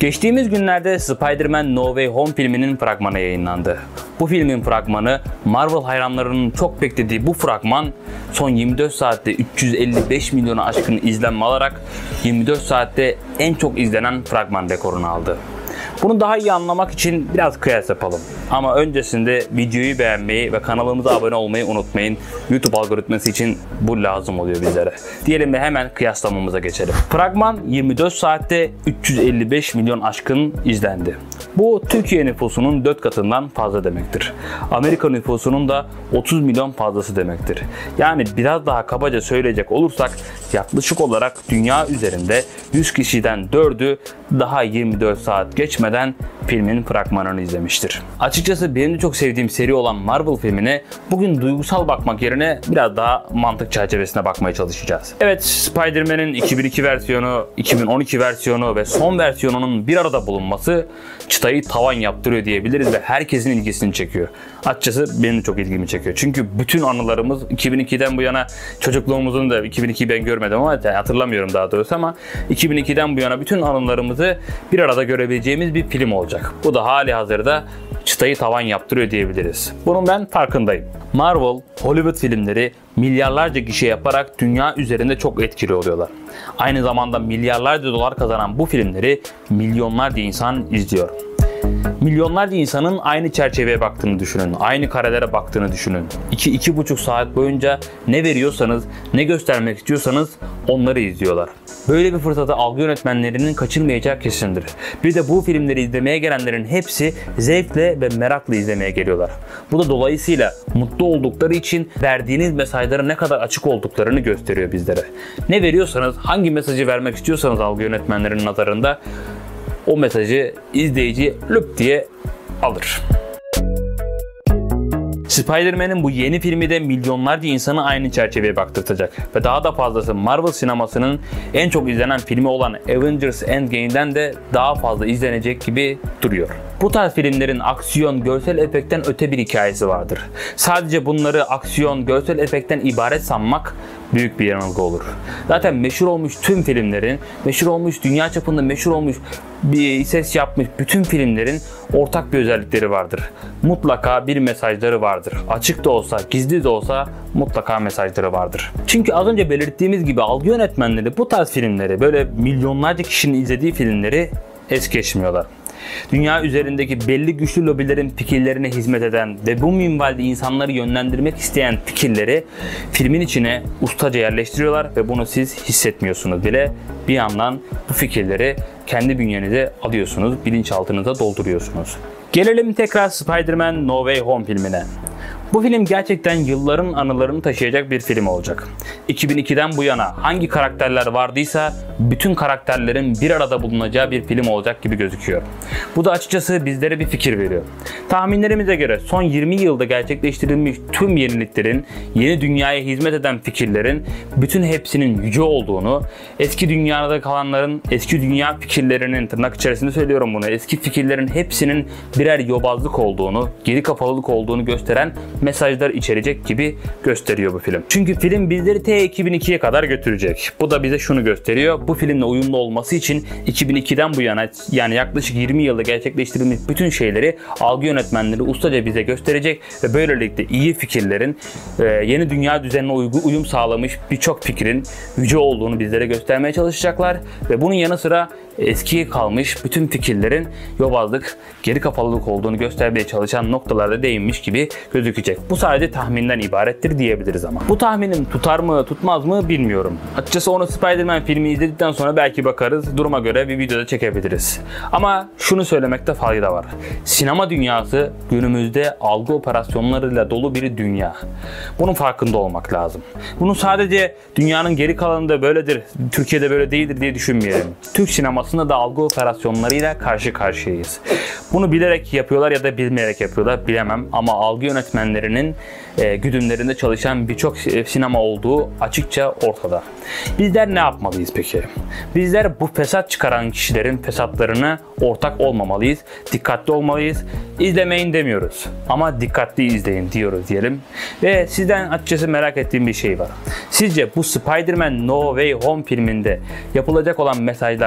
Geçtiğimiz günlerde Spider-Man No Way Home filminin fragmanı yayınlandı. Bu filmin fragmanı, Marvel hayranlarının çok beklediği bu fragman son 24 saatte 355 milyonu aşkın izlenme alarak 24 saatte en çok izlenen fragman rekorunu aldı. Bunu daha iyi anlamak için biraz kıyas yapalım. Ama öncesinde videoyu beğenmeyi ve kanalımıza abone olmayı unutmayın. YouTube algoritması için bu lazım oluyor bizlere. Diyelim ve hemen kıyaslamamıza geçelim. Fragman 24 saatte 355 milyon aşkın izlendi. Bu Türkiye nüfusunun 4 katından fazla demektir. Amerika nüfusunun da 30 milyon fazlası demektir. Yani biraz daha kabaca söyleyecek olursak yaklaşık olarak dünya üzerinde 100 kişiden 4'ü daha 24 saat geçmeden filmin fragmanını izlemiştir. Açıkçası benim de çok sevdiğim seri olan Marvel filmine bugün duygusal bakmak yerine biraz daha mantık çerçevesine bakmaya çalışacağız. Evet, Spider-Man'in 2002 versiyonu, 2012 versiyonu ve son versiyonunun bir arada bulunması çıtayı tavan yaptırıyor diyebiliriz ve herkesin ilgisini çekiyor. Açıkçası benim de çok ilgimi çekiyor. Çünkü bütün anılarımız 2002'den bu yana, çocukluğumuzun da 2002'yi ben görmedim ama hatırlamıyorum daha doğrusu, ama 2002'den bu yana bütün anılarımızı bir arada görebileceğimiz bir film olacak. Bu da hali hazırda çıtayı tavan yaptırıyor diyebiliriz. Bunun ben farkındayım. Marvel, Hollywood filmleri milyarlarca gişe yaparak dünya üzerinde çok etkili oluyorlar. Aynı zamanda milyarlarca dolar kazanan bu filmleri milyonlarca insan izliyor. Milyonlarca insanın aynı çerçeveye baktığını düşünün, aynı karelere baktığını düşünün. 2-2,5 saat boyunca ne veriyorsanız, ne göstermek istiyorsanız onları izliyorlar. Böyle bir fırsatı algı yönetmenlerinin kaçırmayacağı kesindir. Bir de bu filmleri izlemeye gelenlerin hepsi zevkle ve merakla izlemeye geliyorlar. Bu da dolayısıyla mutlu oldukları için verdiğiniz mesajlara ne kadar açık olduklarını gösteriyor bizlere. Ne veriyorsanız, hangi mesajı vermek istiyorsanız algı yönetmenlerinin nazarında o mesajı izleyici lüp diye alır. Spider-Man'in bu yeni filmi de milyonlarca insanı aynı çerçeveye baktırtacak. Ve daha da fazlası Marvel sinemasının en çok izlenen filmi olan Avengers Endgame'den de daha fazla izlenecek gibi duruyor. Bu tarz filmlerin aksiyon, görsel efektten öte bir hikayesi vardır. Sadece bunları aksiyon, görsel efektten ibaret sanmak büyük bir yanılgı olur. Zaten meşhur olmuş tüm filmlerin, meşhur olmuş, dünya çapında meşhur olmuş, bir ses yapmış bütün filmlerin ortak bir özellikleri vardır. Mutlaka bir mesajları vardır. Açık da olsa, gizli de olsa mutlaka mesajları vardır. Çünkü az önce belirttiğimiz gibi algı yönetmenleri bu tarz filmleri, böyle milyonlarca kişinin izlediği filmleri es geçmiyorlar. Dünya üzerindeki belli güçlü lobilerin fikirlerine hizmet eden ve bu minvalde insanları yönlendirmek isteyen fikirleri filmin içine ustaca yerleştiriyorlar ve bunu siz hissetmiyorsunuz bile. Bir yandan bu fikirleri kendi bünyenize alıyorsunuz, bilinçaltınıza dolduruyorsunuz. Gelelim tekrar Spider-Man No Way Home filmine. Bu film gerçekten yılların anılarını taşıyacak bir film olacak. 2002'den bu yana hangi karakterler vardıysa bütün karakterlerin bir arada bulunacağı bir film olacak gibi gözüküyor. Bu da açıkçası bizlere bir fikir veriyor. Tahminlerimize göre son 20 yılda gerçekleştirilmiş tüm yeniliklerin, yeni dünyaya hizmet eden fikirlerin bütün hepsinin yüce olduğunu, eski dünyada kalanların, eski dünya fikirlerinin, tırnak içerisinde söylüyorum bunu, eski fikirlerin hepsinin birer yobazlık olduğunu, geri kafalılık olduğunu gösteren mesajlar içerecek gibi gösteriyor bu film. Çünkü film bizleri T2002'ye kadar götürecek. Bu da bize şunu gösteriyor. Bu filmle uyumlu olması için 2002'den bu yana, yani yaklaşık 20 yılda gerçekleştirilmiş bütün şeyleri algı yönetmenleri ustaca bize gösterecek ve böylelikle iyi fikirlerin, yeni dünya düzenine uyum sağlamış birçok fikrin yüce olduğunu bizlere göstermeye çalışacaklar ve bunun yanı sıra eskiye kalmış bütün fikirlerin yobazlık, geri kafalılık olduğunu göstermeye çalışan noktalarda değinmiş gibi gözükecek. Bu sadece tahminden ibarettir diyebiliriz ama. Bu tahminim tutar mı, tutmaz mı bilmiyorum. Açıkçası onu Spider-Man filmi izledikten sonra belki bakarız, duruma göre bir videoda çekebiliriz. Ama şunu söylemekte fayda var. Sinema dünyası günümüzde algı operasyonlarıyla dolu bir dünya. Bunun farkında olmak lazım. Bunu sadece dünyanın geri kalanında böyledir, Türkiye'de böyle değildir diye düşünmeyelim. Türk sinemasında da algı operasyonlarıyla karşı karşıyayız. Bunu bilerek yapıyorlar ya da bilmeyerek yapıyorlar bilemem ama algı yönetmenlerinin güdümlerinde çalışan birçok sinema olduğu açıkça ortada. Bizler ne yapmalıyız peki? Bizler bu fesat çıkaran kişilerin fesatlarına ortak olmamalıyız, dikkatli olmalıyız. İzlemeyin demiyoruz ama dikkatli izleyin diyoruz diyelim. Ve sizden açıkçası merak ettiğim bir şey var. Sizce bu Spider-Man No Way Home filminde yapılacak olan mesajlardan,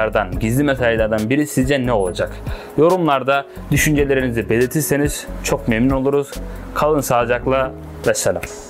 gizli mesajlardan biri sizce ne olacak? Yorumlarda düşüncelerinizi belirtirseniz çok memnun oluruz. Kalın sağlıcakla ve selam.